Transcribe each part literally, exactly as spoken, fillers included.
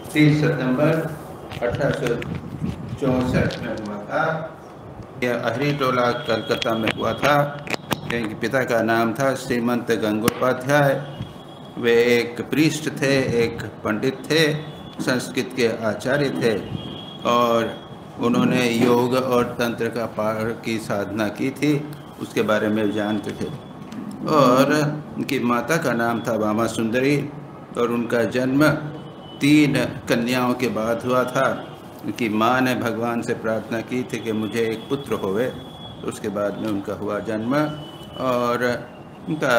तीस सितंबर अठारह सौ चौंसठ में हुआ था। यह अहरी टोला कलकत्ता में हुआ था। इनके पिता का नाम था श्रीमंत गंगोपाध्याय। वे एक प्रीस्ट थे, एक पंडित थे, संस्कृत के आचार्य थे और उन्होंने योग और तंत्र का पाठ की साधना की थी, उसके बारे में जानते थे। और उनकी माता का नाम था वामा सुंदरी और उनका जन्म तीन कन्याओं के बाद हुआ था। उनकी माँ ने भगवान से प्रार्थना की थी कि मुझे एक पुत्र होवे, तो उसके बाद में उनका हुआ जन्म। और उनका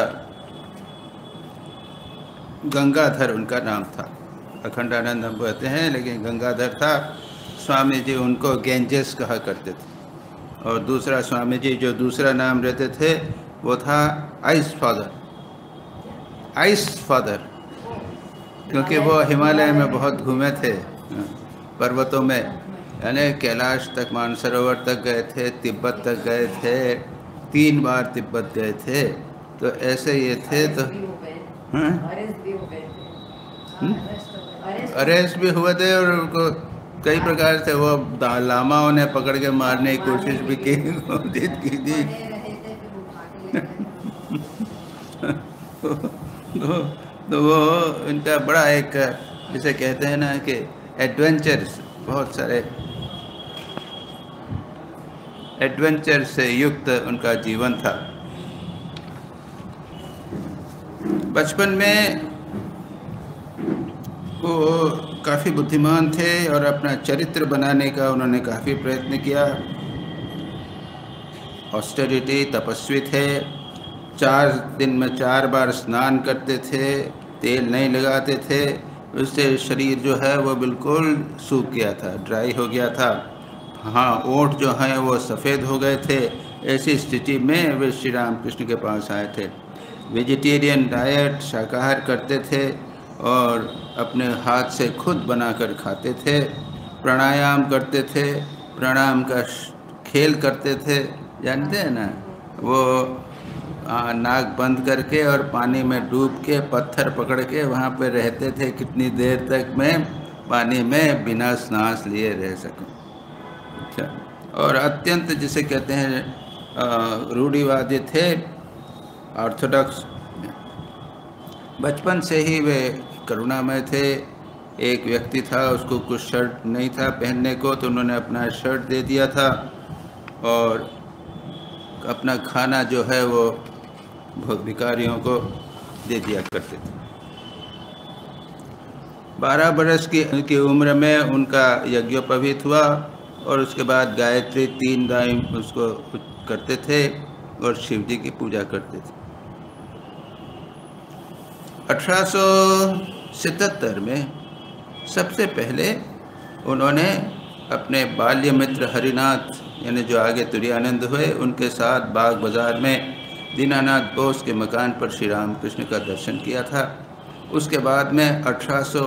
गंगाधर उनका नाम था। अखंडानंद हम कहते हैं लेकिन गंगाधर था। स्वामी जी उनको गेंजेस कहा करते थे। और दूसरा स्वामी जी जो दूसरा नाम रहते थे वो था आइस फादर। आइस फादर क्योंकि वो हिमालय में बहुत घूमे थे, पर्वतों में, यानी कैलाश तक, मानसरोवर तक गए थे, तिब्बत तक गए थे, तीन बार तिब्बत गए थे। तो ऐसे ये थे। तो अरेस्ट भी हुए थे और उनको कई प्रकार से वो लामाओं ने पकड़ के मारने की कोशिश भी की की थी। तो, तो वो इनका बड़ा एक, जिसे कहते हैं ना कि एडवेंचर्स, बहुत सारे एडवेंचर से युक्त उनका जीवन था। बचपन में वो काफ़ी बुद्धिमान थे और अपना चरित्र बनाने का उन्होंने काफ़ी प्रयत्न किया। ऑस्टेरिटी, तपस्वी थे, चार दिन में चार बार स्नान करते थे, तेल नहीं लगाते थे, उससे शरीर जो है वो बिल्कुल सूख गया था, ड्राई हो गया था। हाँ, ओंठ जो हैं वो सफ़ेद हो गए थे। ऐसी स्थिति में वे श्री रामकृष्ण के पास आए थे। वेजिटेरियन डाइट, शाकाहार करते थे और अपने हाथ से खुद बनाकर खाते थे। प्राणायाम करते थे, प्राणायाम का खेल करते थे, जानते हैं ना, वो आ, नाक बंद करके और पानी में डूब के पत्थर पकड़ के वहाँ पे रहते थे, कितनी देर तक मैं पानी में बिना सांस लिए रह सकूं। अच्छा, और अत्यंत जिसे कहते हैं रूढ़िवादी थे, ऑर्थोडॉक्स। बचपन से ही वे करुणामय थे। एक व्यक्ति था, उसको कुछ शर्ट नहीं था पहनने को, तो उन्होंने अपना शर्ट दे दिया था और अपना खाना जो है वो भिखारियों को दे दिया करते थे। बारह बरस की उनकी उम्र में उनका यज्ञोपवीत हुआ और उसके बाद गायत्री तीन टाइम उसको करते थे और शिव जी की पूजा करते थे। अठारह सौ सतहत्तर में सबसे पहले उन्होंने अपने बाल्य मित्र हरिनाथ, यानी जो आगे तुरानंद हुए, उनके साथ बाग बाज़ार में दीनानाथ बोस के मकान पर श्री रामकृष्ण का दर्शन किया था। उसके बाद में अठारह सौ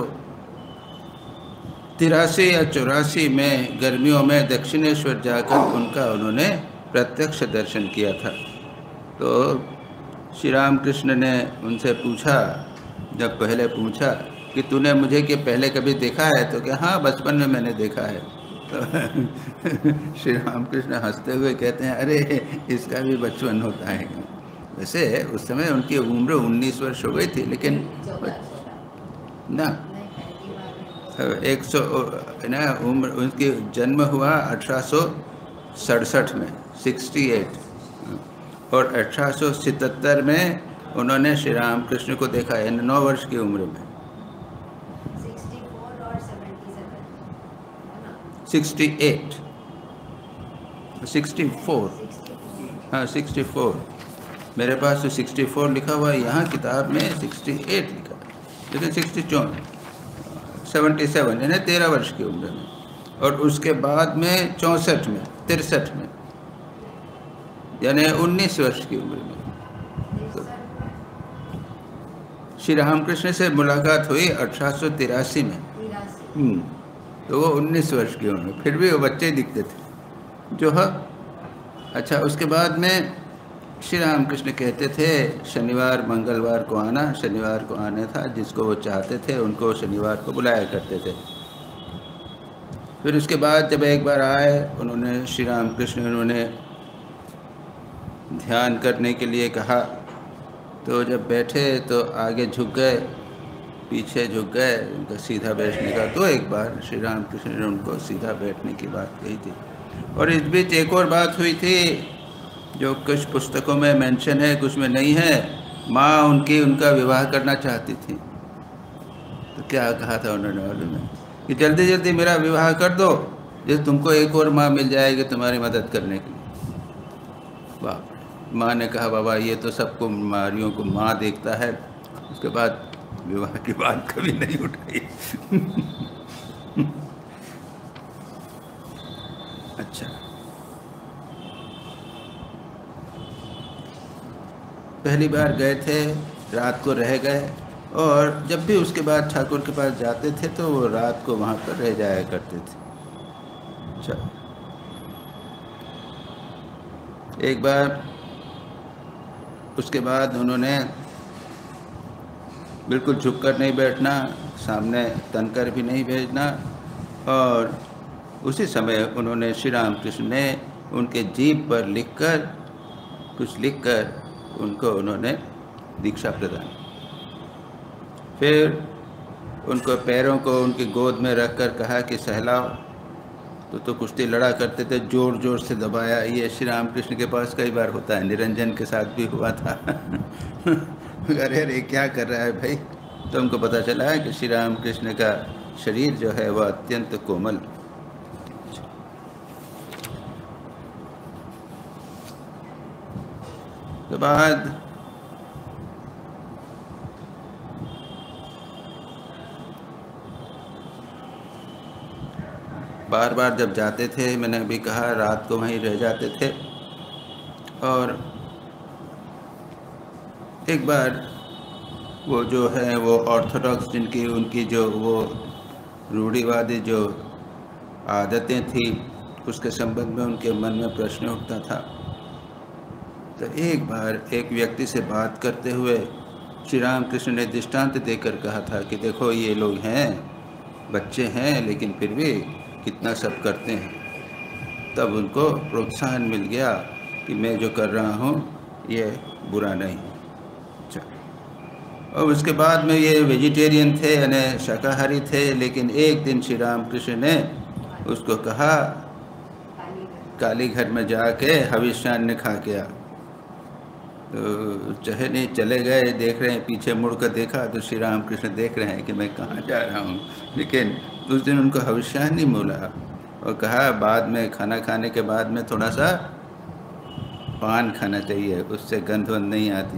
तिरासी या चौरासी में गर्मियों में दक्षिणेश्वर जाकर उनका उन्होंने प्रत्यक्ष दर्शन किया था। तो श्री रामकृष्ण ने उनसे पूछा, जब पहले पूछा कि तूने मुझे कि पहले कभी देखा है, तो क्या हाँ, बचपन में मैंने देखा है। तो श्री रामकृष्ण हंसते हुए कहते हैं, अरे इसका भी बचपन होता है। वैसे उस समय उनकी उम्र उन्नीस वर्ष हो गई थी, लेकिन ना एक सौ ना उम्र, उनकी जन्म हुआ अठारह सौ सड़सठ में, सिक्सटी एट, और अठारह सौ सतहत्तर में उन्होंने श्री रामकृष्ण को देखा है, नौ वर्ष की उम्र में। सिक्सटी एट, सिक्सटी फोर, हाँ सिक्सटी फोर, मेरे पास तो सिक्सटी फोर लिखा हुआ है, यहाँ किताब में सिक्सटी एट लिखा है, लेकिन सिक्सटी चौन सेवेंटी सेवन, यानी तेरह वर्ष की उम्र में। और उसके बाद में चौंसठ में, तिरसठ में, यानी उन्नीस वर्ष की उम्र में तो श्री रामकृष्ण से मुलाकात हुई अठारह सौ तिरासी में। तो वो उन्नीस वर्ष की उम्र, फिर भी वो बच्चे दिखते थे जो है। अच्छा, उसके बाद में श्री रामकृष्ण कहते थे शनिवार मंगलवार को आना, शनिवार को आना था, जिसको वो चाहते थे उनको शनिवार को बुलाया करते थे। फिर उसके बाद जब एक बार आए, उन्होंने श्री राम कृष्ण उन्होंने ध्यान करने के लिए कहा, तो जब बैठे तो आगे झुक गए, पीछे झुक गए, उनका सीधा बैठने का। तो एक बार श्री राम कृष्ण ने उनको सीधा बैठने की बात कही थी। और इस बीच एक और बात हुई थी जो कुछ पुस्तकों में मेंशन है, कुछ में नहीं है। माँ उनकी उनका विवाह करना चाहती थी, तो क्या कहा था उन्होंने मालूम है कि जल्दी जल्दी मेरा विवाह कर दो, जैसे तुमको एक और माँ मिल जाएगी तुम्हारी मदद करने के लिए। बाप रे! माँ ने कहा बाबा ये तो सबको मारियों को माँ देखता है। उसके बाद विवाह की बात कभी नहीं उठाई। अच्छा, पहली बार गए थे, रात को रह गए, और जब भी उसके बाद ठाकुर के पास जाते थे तो वो रात को वहाँ पर रह जाया करते थे। अच्छा, एक बार उसके बाद उन्होंने बिल्कुल झुक कर नहीं बैठना, सामने तनकर भी नहीं भेजना, और उसी समय उन्होंने श्री राम कृष्ण ने उनके जीभ पर लिखकर कुछ लिखकर उनको उन्होंने दीक्षा प्रदान। फिर उनको पैरों को उनकी गोद में रखकर कहा कि सहलाओ। तो तो कुश्ती लड़ा करते थे, जोर जोर से दबाया। ये श्री राम कृष्ण के पास कई बार होता है, निरंजन के साथ भी हुआ था। अरे अरे क्या कर रहा है भाई? तो हमको पता चला है कि श्री राम कृष्ण का शरीर जो है वह अत्यंत कोमल। तो बाद बार बार जब जाते थे, मैंने अभी कहा, रात को वहीं रह जाते थे। और एक बार वो जो है वो ऑर्थोडॉक्स जिनकी उनकी जो वो रूढ़िवादी जो आदतें थी, उसके संबंध में उनके मन में प्रश्न उठता था। तो एक बार एक व्यक्ति से बात करते हुए श्री राम कृष्ण ने दृष्टांत देकर कहा था कि देखो ये लोग हैं, बच्चे हैं, लेकिन फिर भी कितना सब करते हैं। तब उनको प्रोत्साहन मिल गया कि मैं जो कर रहा हूँ ये बुरा नहीं। अच्छा, और उसके बाद में ये वेजिटेरियन थे, यानी शाकाहारी थे, लेकिन एक दिन श्री राम कृष्ण ने उसको कहा काली घर में जाके हविष्यान्न खा के आ। तो चाहे नहीं, चले गए, देख रहे हैं, पीछे मुड़ कर देखा तो श्री राम कृष्ण देख रहे हैं कि मैं कहाँ जा रहा हूँ। लेकिन उस दिन उनको हविष्यान्न मिला और कहा बाद में, खाना खाने के बाद में थोड़ा सा पान खाना चाहिए, उससे गंध वंध नहीं आती।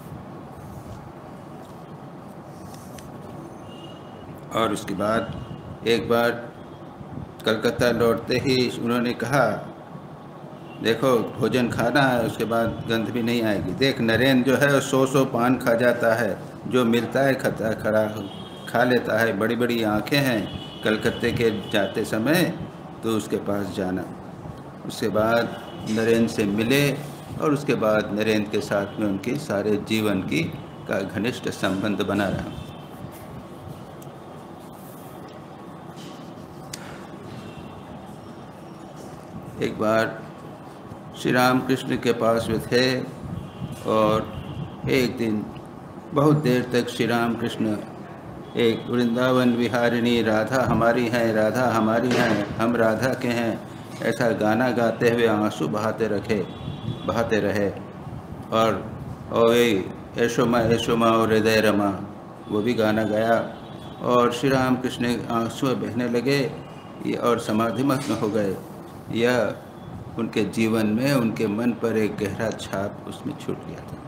और उसके बाद एक बार कलकत्ता लौटते ही उन्होंने कहा देखो भोजन खाना है, उसके बाद गंध भी नहीं आएगी। देख नरेंद्र जो है सौ सौ पान खा जाता है, जो मिलता है खाता खड़ा खा लेता है, बड़ी बड़ी आँखें हैं। कलकत्ते के जाते समय तो उसके पास जाना। उसके बाद नरेंद्र से मिले और उसके बाद नरेंद्र के साथ में उनकी सारे जीवन की का घनिष्ठ संबंध बना रहा। एक बार श्री राम कृष्ण के पास वे थे और एक दिन बहुत देर तक श्री राम कृष्ण एक वृंदावन विहारिणी राधा हमारी हैं, राधा हमारी हैं, हम राधा के हैं, ऐसा गाना गाते हुए आंसू बहाते रखे बहाते रहे। और ओए यशोमा यशोमा और हृदय रमा, वो भी गाना गाया। और श्री राम कृष्ण आंसू बहने लगे और समाधिमग्न हो गए। यह उनके जीवन में, उनके मन पर एक गहरा छाप उसमें छूट गया था।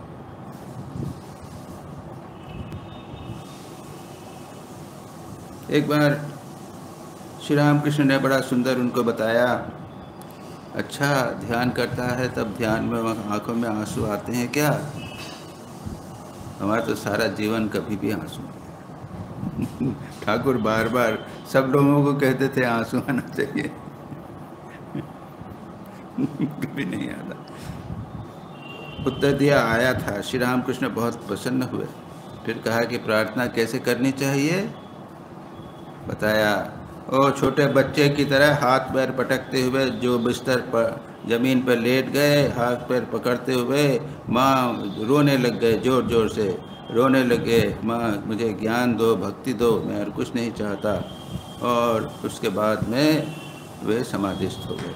एक बार श्री राम कृष्ण ने बड़ा सुंदर उनको बताया, अच्छा ध्यान करता है तब ध्यान में आंखों में आंसू आते हैं क्या? हमारा तो सारा जीवन कभी भी आंसू। ठाकुर बार बार सब लोगों को कहते थे आंसू आना चाहिए, कभी नहीं आता। उत्तर दिया आया था। श्री राम कृष्ण बहुत प्रसन्न हुए। फिर कहा कि प्रार्थना कैसे करनी चाहिए? बताया और छोटे बच्चे की तरह हाथ पैर पटकते हुए जो बिस्तर पर ज़मीन पर लेट गए, हाथ पैर पकड़ते हुए माँ रोने लग गए, ज़ोर ज़ोर से रोने लगे, माँ मुझे ज्ञान दो, भक्ति दो, मैं और कुछ नहीं चाहता। और उसके बाद में वे समाधिस्थ हो गए।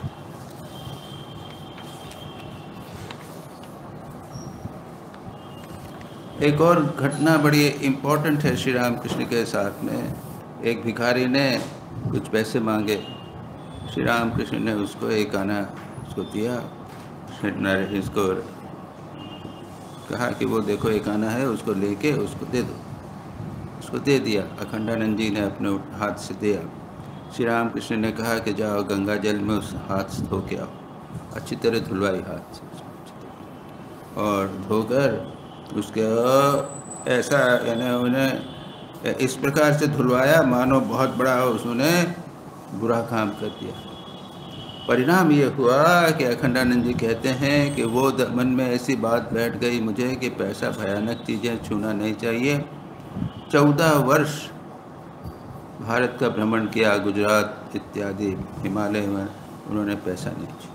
एक और घटना बड़ी इम्पोर्टेंट है श्री राम कृष्ण के साथ में। एक भिखारी ने कुछ पैसे मांगे, श्री राम कृष्ण ने उसको एक आना उसको दिया। इसको कहा कि वो देखो एक आना है, उसको लेके उसको दे दो। उसको दे दिया। अखंडानंद जी ने अपने हाथ से दिया। श्री राम कृष्ण ने कहा कि जाओ गंगा जल में उस हाथ से धो के आओ। अच्छी तरह धुलवाई हाथ से, और धोकर उसके ऐसा यानी उन्हें इस प्रकार से धुलवाया मानो बहुत बड़ा उसने बुरा काम कर दिया। परिणाम ये हुआ कि अखंडानंद जी कहते हैं कि वो मन में ऐसी बात बैठ गई मुझे कि पैसा भयानक चीज़ें छूना नहीं चाहिए। चौदह वर्ष भारत का भ्रमण किया, गुजरात इत्यादि हिमालय में, उन्होंने पैसा नहीं छुआ।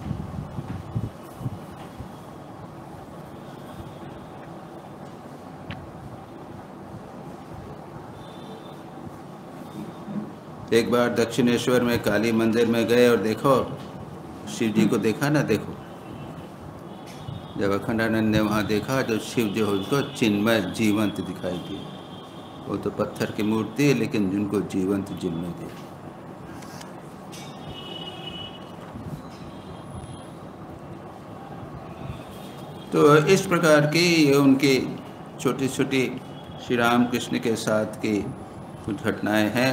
एक बार दक्षिणेश्वर में काली मंदिर में गए और देखो शिव जी को देखा ना, देखो जब अखंडानंद ने वहाँ देखा तो शिव जो उसको चिन्मय जीवंत दिखाई दिए। वो तो पत्थर की मूर्ति है लेकिन जिनको जीवंत जिनमें दी। तो इस प्रकार की ये उनकी छोटी छोटी श्री राम कृष्ण के साथ की कुछ घटनाएं हैं।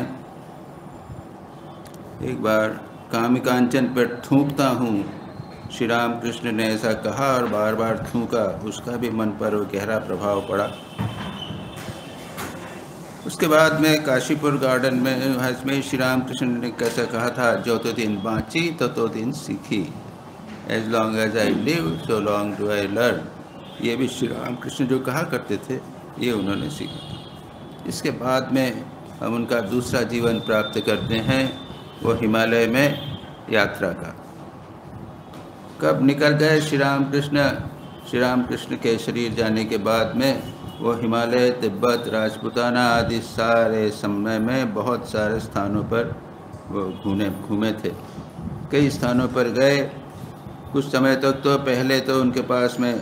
एक बार कामिकांचन पर थूकता हूँ, श्री राम कृष्ण ने ऐसा कहा और बार बार थूका, उसका भी मन पर गहरा प्रभाव पड़ा। उसके बाद में काशीपुर गार्डन में इसमें श्री राम कृष्ण ने कैसा कहा था, जो तो दिन बाँची तो तो दिन सीखी, as long as I live so long do I learn. ये भी श्री राम कृष्ण जो कहा करते थे, ये उन्होंने सीखा। इसके बाद में हम उनका दूसरा जीवन प्राप्त करते हैं, वो हिमालय में यात्रा का। कब निकल गए श्री राम कृष्ण? श्री राम कृष्ण के शरीर जाने के बाद में वो हिमालय, तिब्बत, राजपूताना आदि सारे समय में बहुत सारे स्थानों पर वो घूमे घूमे थे। कई स्थानों पर गए। कुछ समय तक तो, तो पहले तो उनके पास में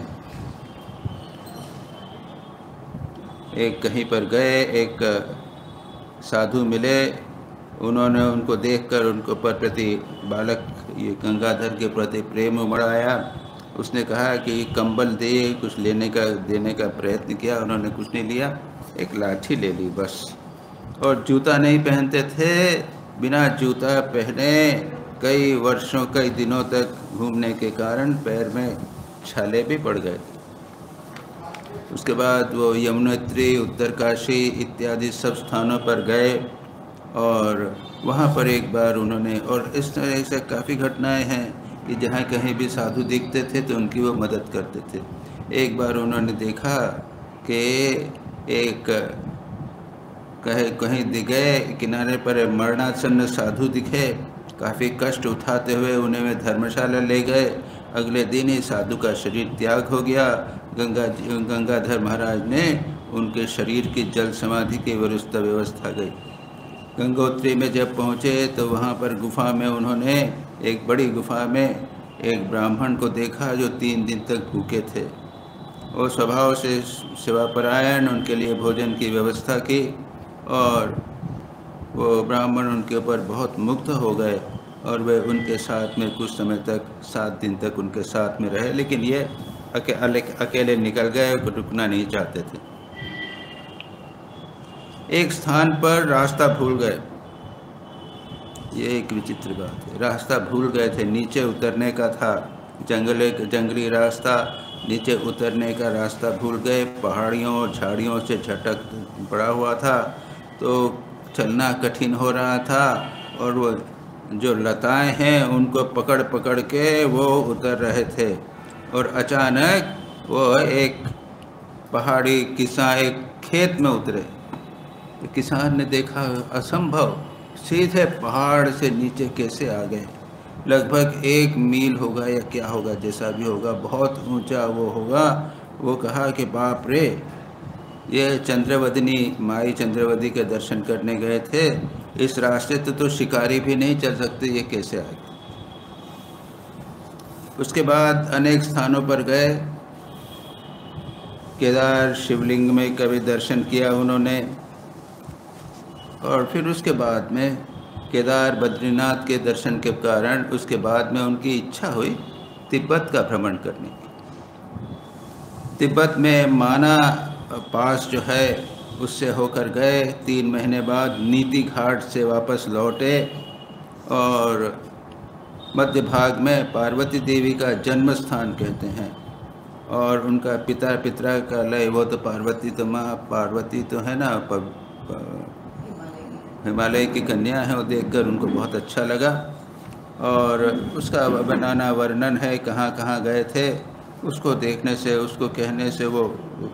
एक कहीं पर गए, एक साधु मिले। उन्होंने उनको देखकर उनको पर प्रति बालक ये गंगाधर के प्रति प्रेम उमड़ आया। उसने कहा कि कंबल दे, कुछ लेने का देने का प्रयत्न किया, उन्होंने कुछ नहीं लिया, एक लाठी ले ली बस। और जूता नहीं पहनते थे, बिना जूता पहने कई वर्षों कई दिनों तक घूमने के कारण पैर में छाले भी पड़ गए। उसके बाद वो यमुनोत्री, उत्तरकाशी इत्यादि सब स्थानों पर गए और वहाँ पर एक बार उन्होंने, और इस तरह से काफ़ी घटनाएं हैं कि जहाँ कहीं भी साधु दिखते थे तो उनकी वो मदद करते थे। एक बार उन्होंने देखा कि एक कहीं कहीं गए किनारे पर मरणासन्न साधु दिखे, काफ़ी कष्ट उठाते हुए उन्हें वे धर्मशाला ले गए। अगले दिन ही साधु का शरीर त्याग हो गया। गंगा गंगाधर महाराज ने उनके शरीर की जल समाधि की व्यवस्था व्यवस्था गई। गंगोत्री में जब पहुँचे तो वहाँ पर गुफा में उन्होंने, एक बड़ी गुफा में एक ब्राह्मण को देखा जो तीन दिन तक भूखे थे। वो स्वभाव से सेवापरायण, उनके लिए भोजन की व्यवस्था की और वो ब्राह्मण उनके ऊपर बहुत मुग्ध हो गए और वे उनके साथ में कुछ समय तक, सात दिन तक उनके साथ में रहे। लेकिन ये अकेले अकेले निकल गए, रुकना नहीं चाहते थे। एक स्थान पर रास्ता भूल गए। ये एक विचित्र बात है, रास्ता भूल गए थे। नीचे उतरने का था, जंगले जंगली रास्ता, नीचे उतरने का रास्ता भूल गए। पहाड़ियों और झाड़ियों से झटक पड़ा हुआ था तो चलना कठिन हो रहा था और वो जो लताएं हैं उनको पकड़ पकड़ के वो उतर रहे थे। और अचानक वो एक पहाड़ी किसान एक खेत में उतरे। तो किसान ने देखा असंभव, सीधे पहाड़ से नीचे कैसे आ गए। लगभग एक मील होगा या क्या होगा, जैसा भी होगा, बहुत ऊंचा वो होगा। वो कहा कि बाप रे, ये चंद्रवदनी माई चंद्रवदी के दर्शन करने गए थे, इस रास्ते तो तो शिकारी भी नहीं चल सकते, ये कैसे आ गए। उसके बाद अनेक स्थानों पर गए। केदार शिवलिंग में कभी दर्शन किया उन्होंने, और फिर उसके बाद में केदार बद्रीनाथ के दर्शन के कारण उसके बाद में उनकी इच्छा हुई तिब्बत का भ्रमण करने की। तिब्बत में माना पास जो है उससे होकर गए। तीन महीने बाद नीति घाट से वापस लौटे और मध्य भाग में पार्वती देवी का जन्म स्थान कहते हैं, और उनका पिता पितरा का लय, वो तो पार्वती तो माँ पार्वती तो है ना, प, प, हिमालय की कन्या है। वो देखकर उनको बहुत अच्छा लगा, और उसका बनाना वर्णन है, कहाँ कहाँ गए थे, उसको देखने से, उसको कहने से वो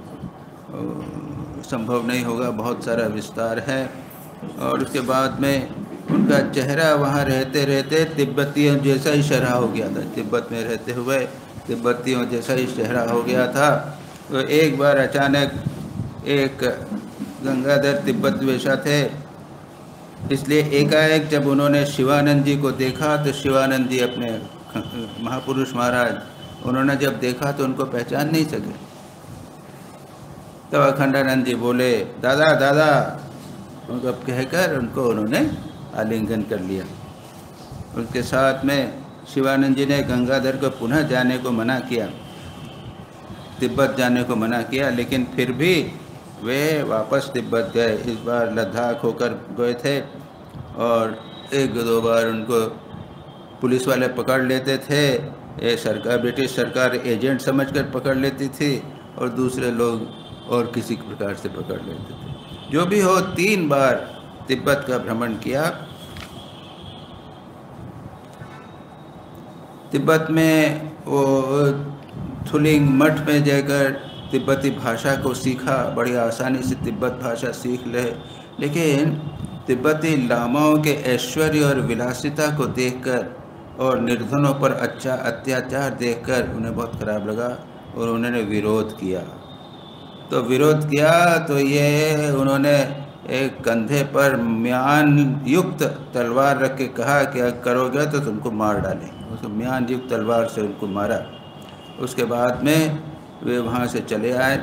संभव नहीं होगा, बहुत सारा विस्तार है। और उसके बाद में उनका चेहरा वहाँ रहते रहते तिब्बतियों जैसा ही चेहरा हो गया था। तिब्बत में रहते हुए तिब्बतियों जैसा ही चेहरा हो गया था। तो एक बार अचानक एक गंगाधर तिब्बत वैसा थे, इसलिए एकाएक जब उन्होंने शिवानंद जी को देखा तो शिवानंद जी अपने महापुरुष महाराज, उन्होंने जब देखा तो उनको पहचान नहीं सके। तब अखंडानंद जी बोले दादा दादा, उनको कहकर उनको उन्होंने आलिंगन कर लिया। उसके साथ में शिवानंद जी ने गंगाधर को पुनः जाने को मना किया, तिब्बत जाने को मना किया, लेकिन फिर भी वे वापस तिब्बत गए। इस बार लद्दाख होकर गए थे, और एक दो बार उनको पुलिस वाले पकड़ लेते थे। ये सरकार, ब्रिटिश सरकार एजेंट समझकर पकड़ लेती थी, और दूसरे लोग और किसी प्रकार से पकड़ लेते थे। जो भी हो, तीन बार तिब्बत का भ्रमण किया। तिब्बत में वो थुलिंग मठ में जाकर तिब्बती भाषा को सीखा, बड़ी आसानी से तिब्बत भाषा सीख ले। लेकिन तिब्बती लामाओं के ऐश्वर्य और विलासिता को देखकर और निर्धनों पर अच्छा अत्याचार देखकर उन्हें बहुत खराब लगा, और उन्होंने विरोध किया। तो विरोध किया तो ये उन्होंने एक कंधे पर म्यान युक्त तलवार रख के कहा कि अगर करोगे तो तुमको मार डालेंगे। उसको म्यान युक्त तलवार से उनको मारा। उसके बाद में वे वहाँ से चले आए।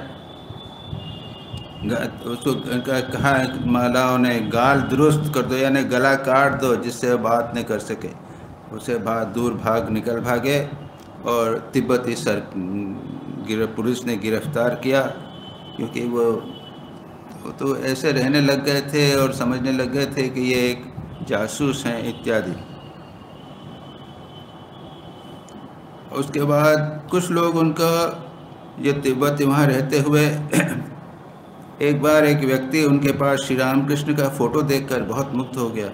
उसको कहा, मालाओं ने गाल दुरुस्त कर दो, यानी गला काट दो, जिससे बात नहीं कर सके। उसे बाद दूर भाग निकल भागे, और तिब्बती सर पुलिस ने गिरफ्तार किया, क्योंकि वो, वो तो ऐसे रहने लग गए थे और समझने लग गए थे कि ये एक जासूस हैं इत्यादि। उसके बाद कुछ लोग उनका, ये तिब्बत वहाँ रहते हुए, एक बार एक व्यक्ति उनके पास श्री रामकृष्ण का फोटो देखकर बहुत मुग्ध हो गया,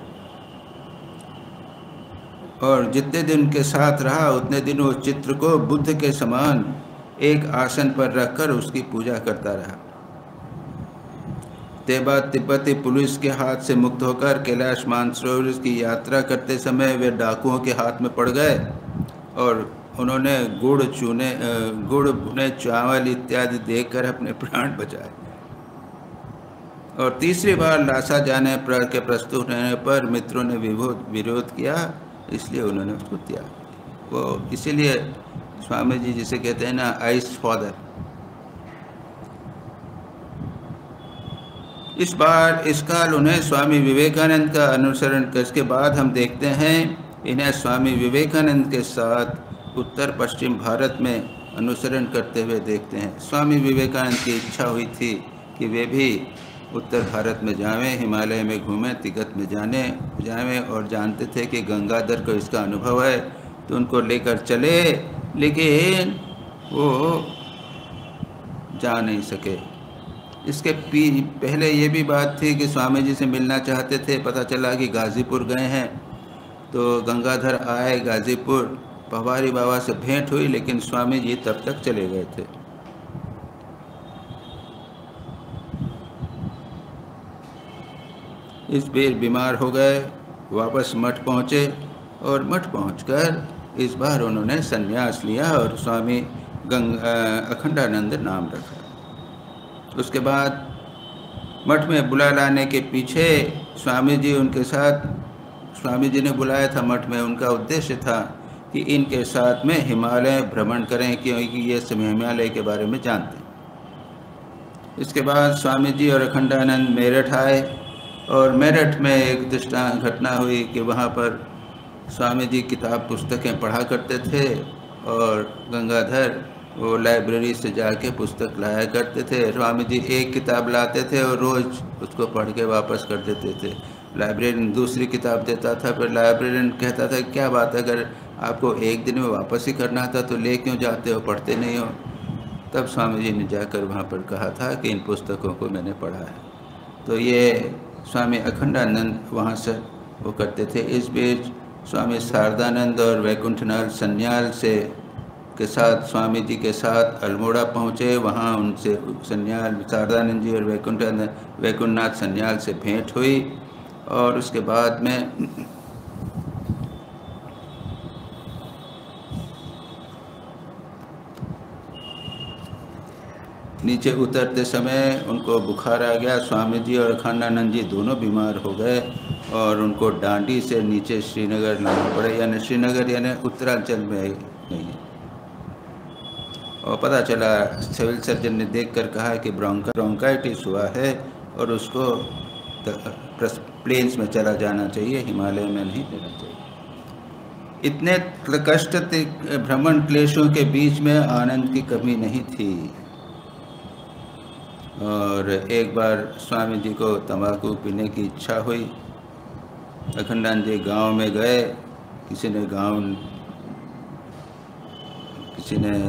और जितने दिन उनके साथ रहा उतने दिन उस चित्र को बुद्ध के समान एक आसन पर रखकर उसकी पूजा करता रहा। ते बाद तिब्बती पुलिस के हाथ से मुक्त होकर कैलाश मानसरोवर की यात्रा करते समय वे डाकुओं के हाथ में पड़ गए, और उन्होंने गुड़ चूने गुड़ भुने चावल इत्यादि देकर अपने प्राण बचाए। और तीसरी बार लासा जाने पर के प्रस्तुत होने पर मित्रों ने विरोध विरोध किया, इसलिए उन्होंने उसको त्याग किया। वो इसीलिए स्वामी जी जिसे कहते हैं ना, आइस फादर। इस बार इस काल उन्हें स्वामी विवेकानंद का अनुसरण कर, इसके बाद हम देखते हैं इन्हें स्वामी विवेकानंद के साथ उत्तर पश्चिम भारत में अनुसरण करते हुए देखते हैं। स्वामी विवेकानंद की इच्छा हुई थी कि वे भी उत्तर भारत में जावें, हिमालय में घूमें, तिब्बत में जाने जावें, और जानते थे कि गंगाधर को इसका अनुभव है, तो उनको लेकर चले, लेकिन वो जा नहीं सके। इसके पहले ये भी बात थी कि स्वामी जी से मिलना चाहते थे, पता चला कि गाज़ीपुर गए हैं। तो गंगाधर आए गाज़ीपुर, पवारी बाबा से भेंट हुई, लेकिन स्वामी जी तब तक चले गए थे। इस बार बीमार हो गए, वापस मठ पहुँचे और मठ पहुंचकर इस बार उन्होंने संन्यास लिया और स्वामी गंग अखंडानंद नाम रखा। उसके बाद मठ में बुला लाने के पीछे स्वामी जी उनके साथ, स्वामी जी ने बुलाया था मठ में, उनका उद्देश्य था कि इनके साथ में हिमालय भ्रमण करें, क्योंकि ये सब हिमालय के बारे में जानते हैं। इसके बाद स्वामी जी और अखंडानंद मेरठ आए और मेरठ में एक दृष्टांत घटना हुई कि वहाँ पर स्वामी जी किताब पुस्तकें पढ़ा करते थे और गंगाधर वो लाइब्रेरी से जाके पुस्तक लाया करते थे। स्वामी जी एक किताब लाते थे और रोज़ उसको पढ़ के वापस कर देते थे। लाइब्रेरियन दूसरी किताब देता था, फिर लाइब्रेरियन कहता था क्या बात, अगर आपको एक दिन में वापस ही करना था तो ले क्यों जाते हो, पढ़ते नहीं हो। तब स्वामी जी ने जाकर वहाँ पर कहा था कि इन पुस्तकों को मैंने पढ़ा है। तो ये स्वामी अखंडानंद वहाँ से वो करते थे। इस बीच स्वामी शारदानंद और वैकुंठनाथ सन्याल से के साथ स्वामी जी के साथ अल्मोड़ा पहुँचे। वहाँ उनसे सन्याल शारदानंद जी और वैकुंठानंद वैकुंठनाथ सन्याल से भेंट हुई और उसके बाद में नीचे उतरते समय उनको बुखार आ गया। स्वामी जी और अखंडानंद जी दोनों बीमार हो गए और उनको डांडी से नीचे श्रीनगर लाना पड़े, यानी श्रीनगर यानी उत्तरांचल में नहीं है। और पता चला, सिविल सर्जन ने देखकर कहा कि ब्रोंका ब्रोंकाइटिस हुआ है और उसको प्लेन्स में चला जाना चाहिए, हिमालय में नहीं लेना चाहिए। इतने कष्ट भ्रमण क्लेशों के बीच में आनंद की कमी नहीं थी। और एक बार स्वामी जी को तंबाकू पीने की इच्छा हुई। अखंडानंद जी गांव में गए, किसी ने गांव किसी ने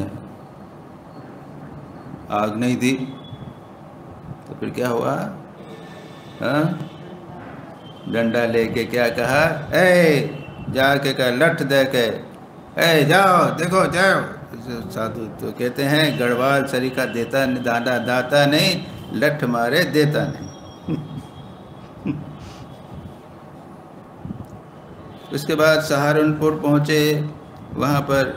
आग नहीं दी, तो फिर क्या हुआ, हाँ, डंडा लेके क्या कहा, ए जाके का लठ दे के, ए जाओ देखो जाओ। साधु तो कहते हैं गढ़वाल सरीका देता दादा दाता नहीं, लठ मारे देता नहीं। उसके बाद सहारनपुर पहुँचे, वहाँ पर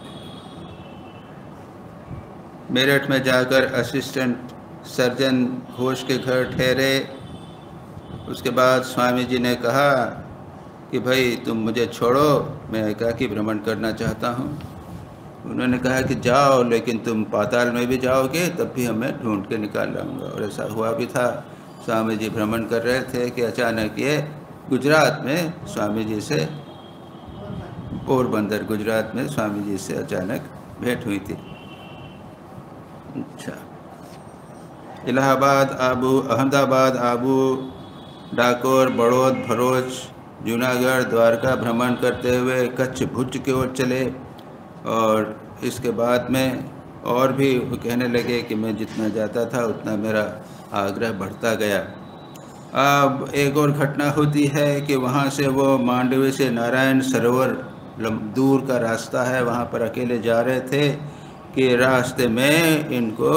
मेरठ में जाकर असिस्टेंट सर्जन घोष के घर ठहरे। उसके बाद स्वामी जी ने कहा कि भाई तुम मुझे छोड़ो, मैं एकाकी भ्रमण करना चाहता हूँ। उन्होंने कहा कि जाओ, लेकिन तुम पाताल में भी जाओगे तब भी हमें ढूंढ के निकाल लाऊंगा। और ऐसा हुआ भी था। स्वामी जी भ्रमण कर रहे थे कि अचानक ये गुजरात में स्वामी जी से, पोरबंदर गुजरात में स्वामी जी से अचानक भेंट हुई थी। अच्छा, इलाहाबाद आबू, अहमदाबाद आबू, डाकोर, बड़ौद, भरूच, जूनागढ़, द्वारका भ्रमण करते हुए कच्छ भुज की ओर चले। और इसके बाद में और भी वो कहने लगे कि मैं जितना जाता था उतना मेरा आग्रह बढ़ता गया। अब एक और घटना होती है कि वहाँ से वो मांडवी से नारायण सरोवर दूर का रास्ता है, वहाँ पर अकेले जा रहे थे कि रास्ते में इनको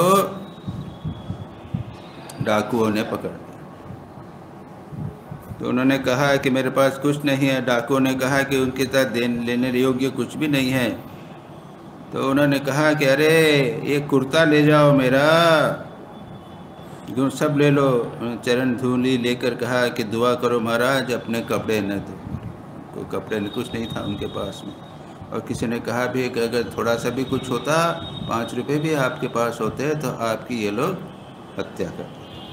डाकुओं ने पकड़ लिया। तो उन्होंने कहा कि मेरे पास कुछ नहीं है। डाकुओं ने कहा कि उनके साथ देने लेने योग्य कुछ भी नहीं है। तो उन्होंने कहा कि अरे ये कुर्ता ले जाओ मेरा, जो सब ले लो। चरण धूली लेकर कहा कि दुआ करो महाराज, अपने कपड़े न दो। कोई कपड़े न कुछ नहीं था उनके पास में। और किसी ने कहा भी कि अगर थोड़ा सा भी कुछ होता, पाँच रुपए भी आपके पास होते तो आपकी ये लोग हत्या करते।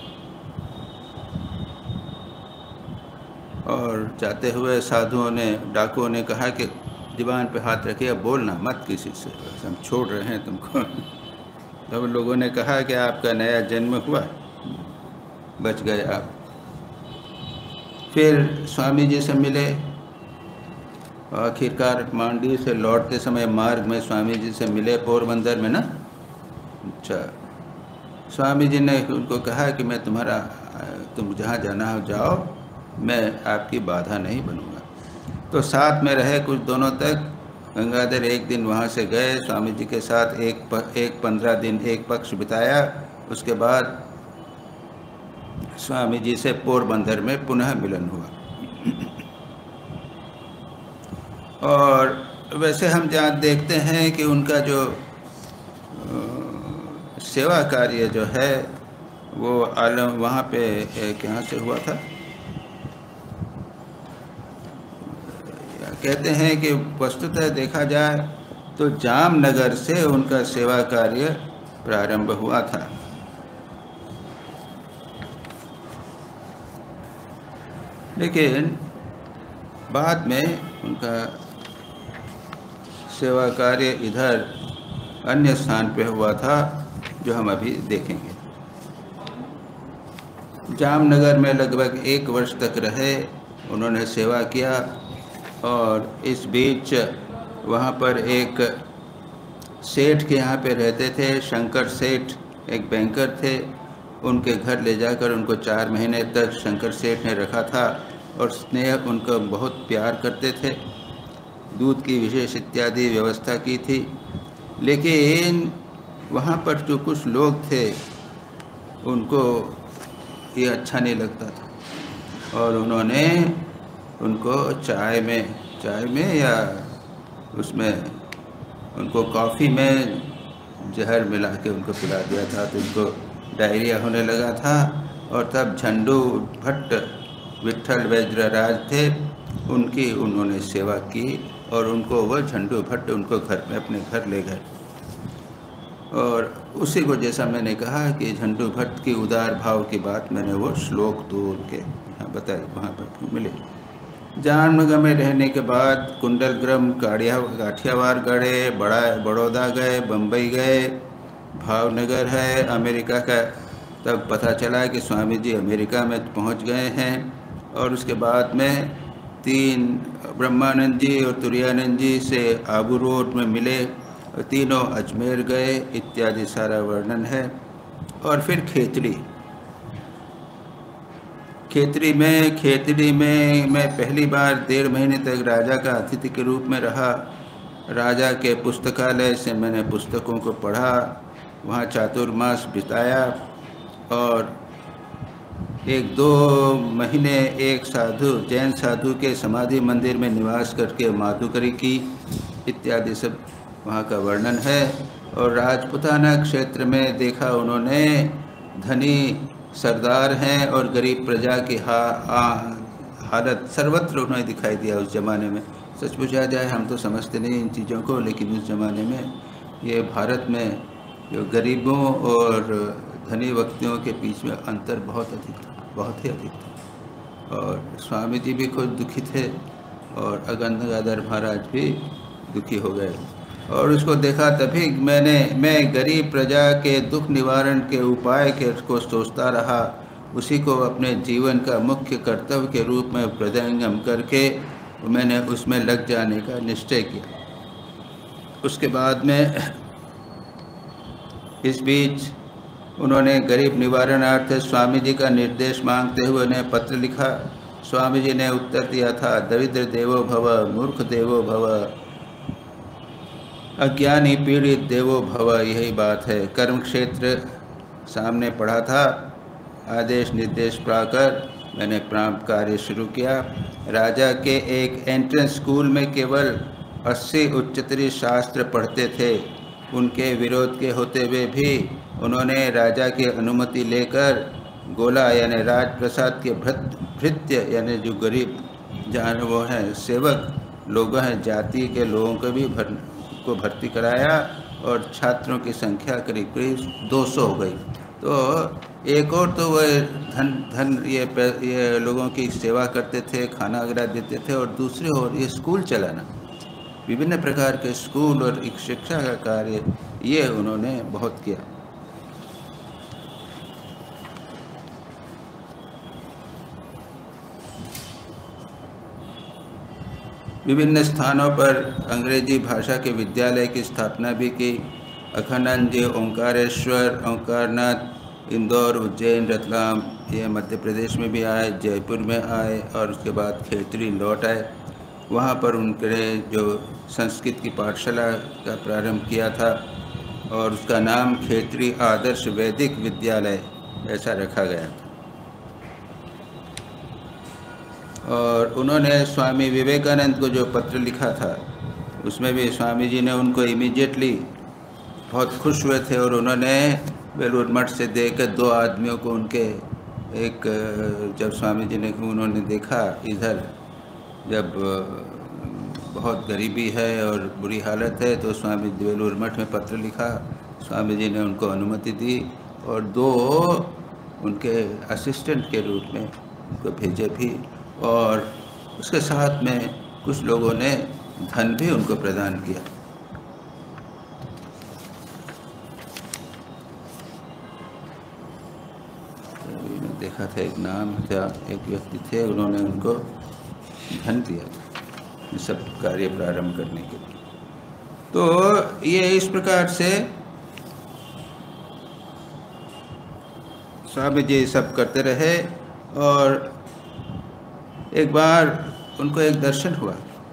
और जाते हुए साधुओं ने, डाकुओं ने कहा कि दीवान पे हाथ रखिए, बोलना मत किसी से, हम छोड़ रहे हैं तुमको। तब तो लोगों ने कहा कि आपका नया जन्म हुआ, बच गए आप। फिर स्वामी जी से मिले। आखिरकार मांडवी से लौटते समय मार्ग में स्वामी जी से मिले, पोरबंदर में ना। अच्छा, स्वामी जी ने उनको कहा कि मैं तुम्हारा, तुम जहाँ जाना हो जाओ, मैं आपकी बाधा नहीं बनूंगा। तो साथ में रहे कुछ दोनों तक। गंगाधर एक दिन वहाँ से गए, स्वामी जी के साथ एक प, एक पंद्रह दिन एक पक्ष बिताया। उसके बाद स्वामी जी से पोरबंदर में पुनः मिलन हुआ। और वैसे हम जहाँ देखते हैं कि उनका जो सेवा कार्य जो है वो आलम वहाँ पे कहाँ से हुआ था, कहते हैं कि वस्तुतः देखा जाए तो जामनगर से उनका सेवा कार्य प्रारंभ हुआ था। लेकिन बाद में उनका सेवा कार्य इधर अन्य स्थान पे हुआ था जो हम अभी देखेंगे। जामनगर में लगभग एक वर्ष तक रहे, उन्होंने सेवा किया। और इस बीच वहाँ पर एक सेठ के यहाँ पे रहते थे, शंकर सेठ, एक बैंकर थे। उनके घर ले जाकर उनको चार महीने तक शंकर सेठ ने रखा था और स्नेह उनको बहुत प्यार करते थे। दूध की विशेष इत्यादि व्यवस्था की थी। लेकिन वहाँ पर जो कुछ लोग थे उनको ये अच्छा नहीं लगता था और उन्होंने उनको चाय में चाय में या उसमें उनको कॉफ़ी में जहर मिला के उनको पिला दिया था। तो उनको डायरिया होने लगा था। और तब झंडू भट्ट विट्ठल वज्रराज थे, उनकी उन्होंने सेवा की और उनको वह झंडू भट्ट उनको घर में अपने घर ले गए। और उसी को जैसा मैंने कहा कि झंडू भट्ट की उदार भाव की बात मैंने वो श्लोक दो के यहाँ बताए, वहाँ पर मिले। जामनगर में रहने के बाद कुंडलग्राम, काड़िया काठियावाड़ गए, बड़ा बड़ौदा गए, बम्बई गए, भावनगर है अमेरिका का। तब पता चला कि स्वामी जी अमेरिका में पहुँच गए हैं। और उसके बाद में तीन ब्रह्मानंद जी और तुरायानंद जी से आबू रोड में मिले, तीनों अजमेर गए इत्यादि सारा वर्णन है। और फिर खेतड़ी खेतड़ी में खेतड़ी में मैं पहली बार डेढ़ महीने तक राजा का अतिथि के रूप में रहा। राजा के पुस्तकालय से मैंने पुस्तकों को पढ़ा, वहाँ चातुर्मास बिताया। और एक दो महीने एक साधु जैन साधु के समाधि मंदिर में निवास करके माधुकरी की इत्यादि सब वहाँ का वर्णन है। और राजपुताना क्षेत्र में देखा उन्होंने धनी सरदार हैं और गरीब प्रजा की हा, आ, हालत सर्वत्र उन्हें दिखाई दिया उस ज़माने में। सच पूछा जाए हम तो समझते नहीं इन चीज़ों को, लेकिन उस ज़माने में ये भारत में जो गरीबों और धनी व्यक्तियों के बीच में अंतर बहुत अधिक था, बहुत ही अधिक था। और स्वामी जी भी खुद दुखी थे और अगंधगाधर महाराज भी दुखी हो गए। और उसको देखा तभी मैंने मैं गरीब प्रजा के दुख निवारण के उपाय के को सोचता रहा, उसी को अपने जीवन का मुख्य कर्तव्य के रूप में हृदयंगम करके मैंने उसमें लग जाने का निश्चय किया। उसके बाद में इस बीच उन्होंने गरीब निवारणार्थ स्वामी जी का निर्देश मांगते हुए उन्हें पत्र लिखा। स्वामी जी ने उत्तर दिया था, दरिद्र देवो भव, मूर्ख देवो भव, अज्ञानी पीड़ित देवो भव। यही बात है। कर्म क्षेत्र सामने पढ़ा था। आदेश निर्देश पाकर मैंने प्रारंभ कार्य शुरू किया। राजा के एक एंट्रेंस स्कूल में केवल अस्सी उच्चतरी शास्त्र पढ़ते थे। उनके विरोध के होते हुए भी उन्होंने राजा की अनुमति लेकर गोला यानी राजप्रसाद के भृत्य यानी जो गरीब जान वो हैं सेवक लोग हैं जाति के लोगों को भी भर को भर्ती कराया और छात्रों की संख्या करीब करीब दो सौ हो गई। तो एक और तो वह धन धन ये ये लोगों की सेवा करते थे, खाना वगैरह देते थे, और दूसरी ओर ये स्कूल चलाना, विभिन्न प्रकार के स्कूल और एक शिक्षा का कार्य ये उन्होंने बहुत किया। विभिन्न स्थानों पर अंग्रेजी भाषा के विद्यालय की स्थापना भी की। अखंडानंद जी ओंकारेश्वर, ओंकारनाथ, इंदौर, उज्जैन, रतलाम, ये मध्य प्रदेश में भी आए, जयपुर में आए और उसके बाद खेतड़ी लौट आए। वहाँ पर उनके जो संस्कृत की पाठशाला का प्रारंभ किया था और उसका नाम खेतड़ी आदर्श वैदिक विद्यालय ऐसा रखा गया था। और उन्होंने स्वामी विवेकानंद को जो पत्र लिखा था उसमें भी स्वामी जी ने उनको इमीडिएटली बहुत खुश हुए थे और उन्होंने बेलूर मठ से देकर दो आदमियों को उनके एक जब स्वामी जी ने उन्होंने देखा इधर जब बहुत गरीबी है और बुरी हालत है तो स्वामी बेलूर मठ में पत्र लिखा, स्वामी जी ने उनको अनुमति दी और दो उनके असिस्टेंट के रूप में उनको भेजे भी और उसके साथ में कुछ लोगों ने धन भी उनको प्रदान किया। तो देखा था एक नाम था, एक व्यक्ति थे, उन्होंने उनको धन दिया ये सब कार्य प्रारंभ करने के लिए। तो ये इस प्रकार से स्वामी जी सब करते रहे और एक बार उनको एक दर्शन हुआ।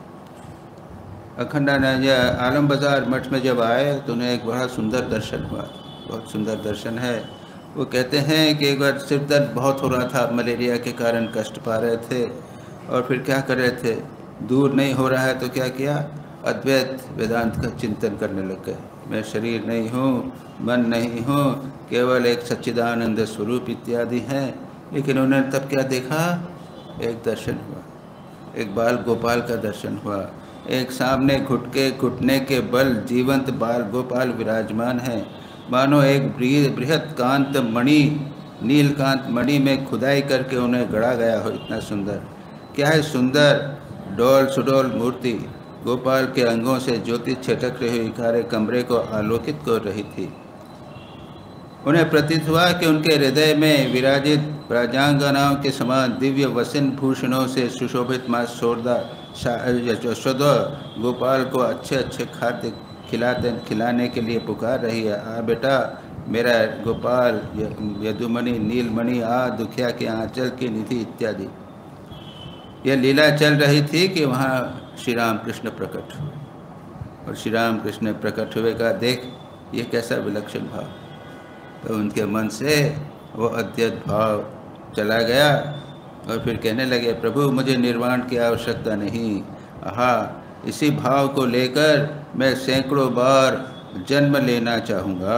अखंडानंद आलम बाज़ार मठ में जब आए तो उन्हें एक बड़ा सुंदर दर्शन हुआ, बहुत सुंदर दर्शन है। वो कहते हैं कि एक बार सिर दर्द बहुत हो रहा था, मलेरिया के कारण कष्ट पा रहे थे और फिर क्या कर रहे थे, दूर नहीं हो रहा है तो क्या किया, अद्वैत वेदांत का चिंतन करने लग गए। मैं शरीर नहीं हूँ, मन नहीं हूँ, केवल एक सच्चिदानंद स्वरूप इत्यादि हैं। लेकिन उन्होंने तब क्या देखा, एक दर्शन हुआ, एक बाल गोपाल का दर्शन हुआ। एक सामने घुटके घुटने के बल जीवंत बाल गोपाल विराजमान है, मानो एक बृहत कांत मणि नीलकांत मणि में खुदाई करके उन्हें गढ़ा गया हो। इतना सुंदर, क्या है सुंदर डोल सुडोल मूर्ति, गोपाल के अंगों से ज्योति छिटक रही हुई सारे कमरे को आलोकित कर रही थी। उन्हें प्रतीत हुआ कि उनके हृदय में विराजित राजांगनाओं के समान दिव्य वसन भूषणों से सुशोभित माँ शोरदा यशोदा गोपाल को अच्छे अच्छे खाद्य खिलाते खिलाने के लिए पुकार रही है। आ बेटा मेरा गोपाल, यदुमणि नीलमणि, आ दुखिया के आंचल की निधि इत्यादि। यह लीला चल रही थी कि वहाँ श्री राम कृष्ण प्रकट हुए और श्री राम कृष्ण प्रकट हुए का देख ये कैसा विलक्षण भाव, तो उनके मन से वो अद्वैत भाव चला गया और फिर कहने लगे, प्रभु मुझे निर्वाण की आवश्यकता नहीं, आहा इसी भाव को लेकर मैं सैकड़ों बार जन्म लेना चाहूँगा।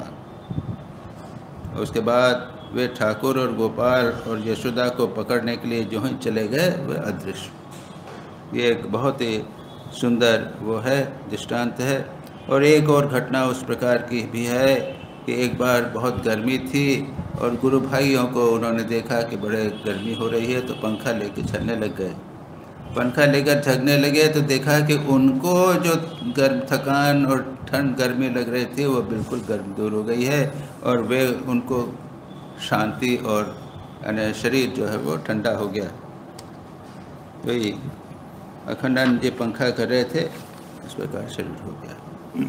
उसके बाद वे ठाकुर और गोपाल और यशोदा को पकड़ने के लिए जो ही चले गए वे अदृश्य। ये एक बहुत ही सुंदर वो है दृष्टांत है। और एक और घटना उस प्रकार की भी है कि एक बार बहुत गर्मी थी और गुरु भाइयों को उन्होंने देखा कि बड़े गर्मी हो रही है तो पंखा लेके झलने लग गए। पंखा लेकर झगने लगे तो देखा कि उनको जो गर्म थकान और ठंड गर्मी लग रही थी वो बिल्कुल गर्म दूर हो गई है और वे उनको शांति और यानी शरीर जो है वो ठंडा हो गया। तो ये अखंडानंद जी पंखा कर रहे थे, इस प्रकार शरीर हो गया।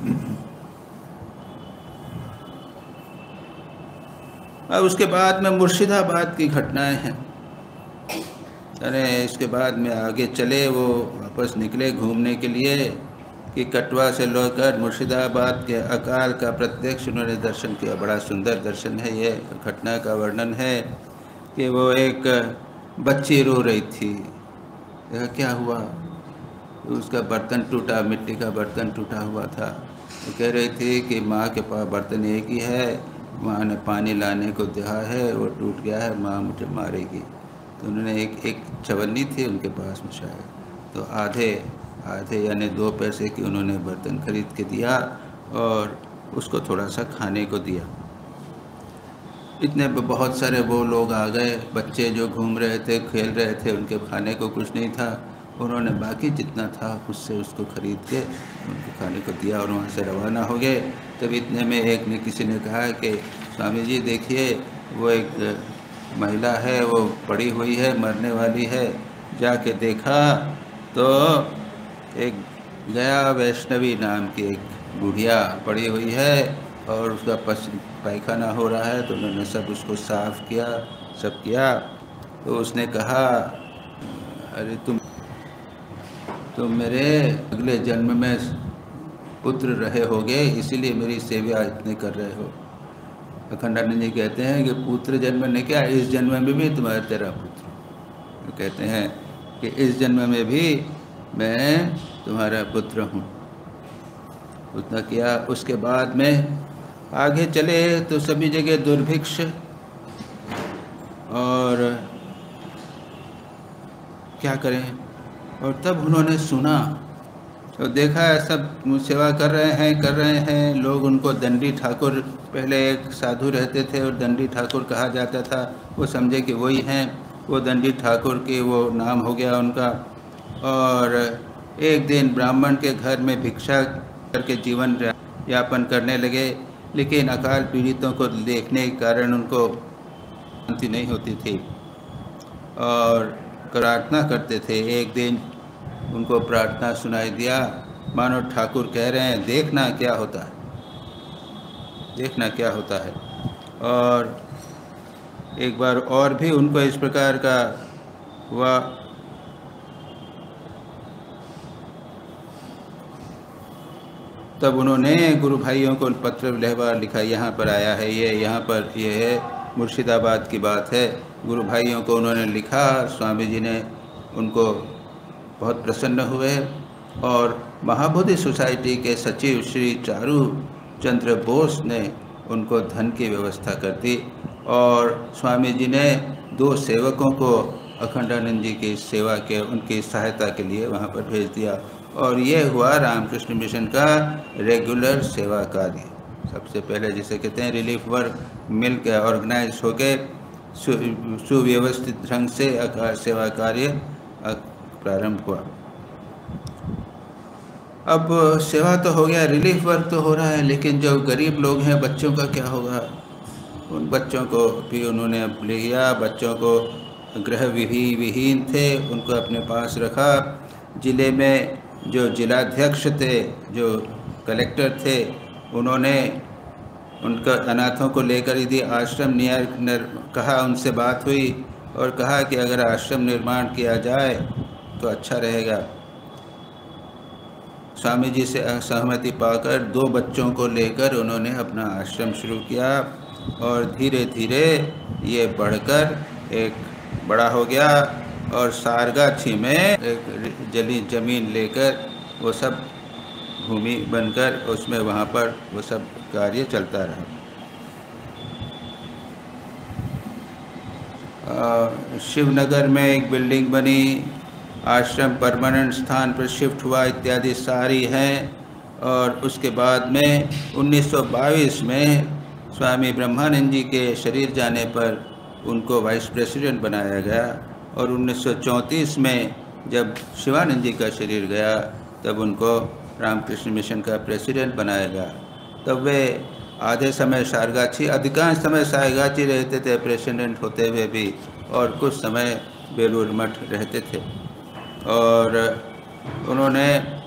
अब उसके बाद में मुर्शिदाबाद की घटनाएं हैं। अरे इसके बाद में आगे चले, वो वापस निकले घूमने के लिए कि कटवा से लेकर मुर्शिदाबाद के अकाल का प्रत्यक्ष उन्होंने दर्शन किया। बड़ा सुंदर दर्शन है। ये घटना का वर्णन है कि वो एक बच्ची रो रही थी। देखा क्या हुआ, उसका बर्तन टूटा, मिट्टी का बर्तन टूटा हुआ था। वो कह रही थी कि माँ के पास बर्तन एक ही है, माँ ने पानी लाने को दिया है, वो टूट गया है, माँ मुझे मारेगी। तो उन्होंने एक एक चवन्नी थी उनके पास में शायद, तो आधे आधे यानी दो पैसे की उन्होंने बर्तन खरीद के दिया और उसको थोड़ा सा खाने को दिया। इतने बहुत सारे वो लोग आ गए, बच्चे जो घूम रहे थे, खेल रहे थे, उनके खाने को कुछ नहीं था। उन्होंने बाकी जितना था उससे उसको खरीद के उनको खाने को दिया और वहाँ से रवाना हो गए। तब इतने में एक ने किसी ने कहा कि स्वामी जी देखिए वो एक महिला है, वो पड़ी हुई है, मरने वाली है। जाके देखा तो एक गया वैष्णवी नाम की एक बुढ़िया पड़ी हुई है और उसका पस पायखाना हो रहा है। तो उन्होंने सब उसको साफ़ किया, सब किया। तो उसने कहा, अरे तुम तुम मेरे अगले जन्म में पुत्र रहे होगे, इसीलिए मेरी सेवा इतने कर रहे हो। अखंडानंद जी कहते हैं कि पुत्र जन्म ने क्या, इस जन्म में भी तुम्हारा तेरा पुत्र। तो कहते हैं कि इस जन्म में भी मैं तुम्हारा पुत्र हूँ। उतना किया। उसके बाद में आगे चले तो सभी जगह दुर्भिक्ष और क्या करें। और तब उन्होंने सुना तो देखा सब सेवा कर रहे हैं कर रहे हैं लोग। उनको दंडी ठाकुर, पहले एक साधु रहते थे और दंडी ठाकुर कहा जाता था, वो समझे कि वही हैं। वो दंडी ठाकुर के वो नाम हो गया उनका। और एक दिन ब्राह्मण के घर में भिक्षा करके जीवन यापन करने लगे, लेकिन अकाल पीड़ितों को देखने के कारण उनको शांति नहीं होती थी और प्रार्थना करते थे। एक दिन उनको प्रार्थना सुनाई दिया, मानो ठाकुर कह रहे हैं देखना क्या होता है, देखना क्या होता है। और एक बार और भी उनको इस प्रकार का हुआ। तब उन्होंने गुरु भाइयों को पत्र लहवा लिखा, यहाँ पर आया है ये, यहाँ पर ये है, मुर्शिदाबाद की बात है। गुरु भाइयों को उन्होंने लिखा। स्वामी जी ने उनको बहुत प्रसन्न हुए और महाबोधि सोसाइटी के सचिव श्री चारू चंद्र बोस ने उनको धन की व्यवस्था कर दी और स्वामी जी ने दो सेवकों को अखंडानंद जी की सेवा के उनकी सहायता के लिए वहाँ पर भेज दिया। और ये हुआ रामकृष्ण मिशन का रेगुलर सेवा कार्य। सबसे पहले जिसे कहते हैं रिलीफ वर्क मिल के ऑर्गेनाइज होके सुव्यवस्थित ढंग से सेवा कार्य प्रारंभ हुआ। अब सेवा तो हो गया, रिलीफ वर्क तो हो रहा है, लेकिन जो गरीब लोग हैं बच्चों का क्या होगा। उन बच्चों को भी उन्होंने लिया। बच्चों को गृह विही विहीन थे उनको अपने पास रखा। ज़िले में जो जिलाध्यक्ष थे, जो कलेक्टर थे, उन्होंने उनका अनाथों को लेकर यदि आश्रम नियर कहा, उनसे बात हुई और कहा कि अगर आश्रम निर्माण किया जाए तो अच्छा रहेगा। स्वामी जी से सहमति पाकर दो बच्चों को लेकर उन्होंने अपना आश्रम शुरू किया और धीरे धीरे ये बढ़कर एक बड़ा हो गया और सारगाछी में एक जली ज़मीन लेकर वो सब भूमि बनकर उसमें वहाँ पर वो सब कार्य चलता रहा। शिवनगर में एक बिल्डिंग बनी, आश्रम परमानेंट स्थान पर शिफ्ट हुआ इत्यादि सारी हैं। और उसके बाद में उन्नीस सौ बाईस में स्वामी ब्रह्मानंद जी के शरीर जाने पर उनको वाइस प्रेसिडेंट बनाया गया और उन्नीस सौ चौंतीस में जब शिवानंद जी का शरीर गया तब उनको रामकृष्ण मिशन का प्रेसिडेंट बनाया गया। तब वे आधे समय सारगाछी, अधिकांश समय सारगाछी रहते थे प्रेसिडेंट होते हुए भी, और कुछ समय बेलूर मठ रहते थे। और उन्होंने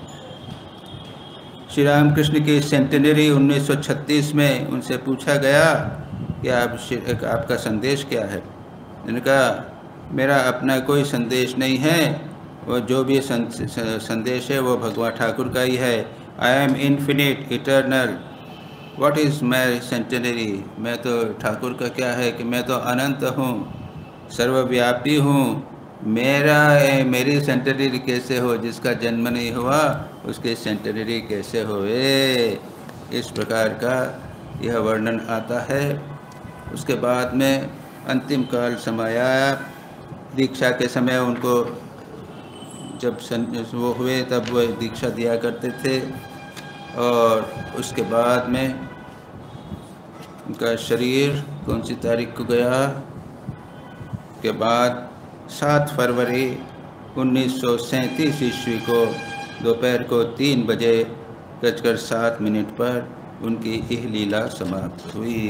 श्री रामकृष्ण की सेंटेनरी उन्नीस सौ छत्तीस में उनसे पूछा गया कि आप आपका संदेश क्या है। इनका मेरा अपना कोई संदेश नहीं है, वो जो भी संदेश है वो भगवान ठाकुर का ही है। I am infinite eternal, what is my centenary. मैं तो ठाकुर का क्या है कि मैं तो अनंत हूँ, सर्वव्यापी हूँ। मेरा मेरी सेंटेनरी कैसे हो, जिसका जन्म नहीं हुआ उसकी सेंटेनरी कैसे होए। इस प्रकार का यह वर्णन आता है। उसके बाद में अंतिम काल समय आया। दीक्षा के समय उनको जब वो हुए तब वो दीक्षा दिया करते थे। और उसके बाद में उनका शरीर कौन सी तारीख को गया के बाद सात फरवरी उन्नीस सौ सैंतीस ईस्वी को दोपहर को तीन बजे बजकर सात मिनट पर उनकी यह लीला समाप्त हुई।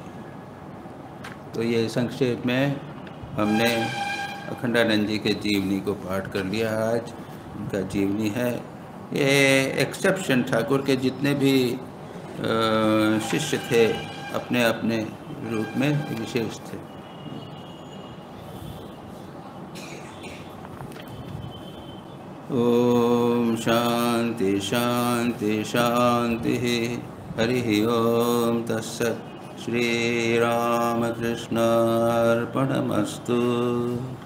तो ये संक्षेप में हमने अखंडानंद जी के जीवनी को पाठ कर लिया। आज उनका जीवनी है। ये एक्सेप्शन, ठाकुर के जितने भी शिष्य थे अपने अपने रूप में विशेष थे। ओम शांति शांति शांति। हरि ओम तत्सत्। श्री रामकृष्णार्पणमस्तु।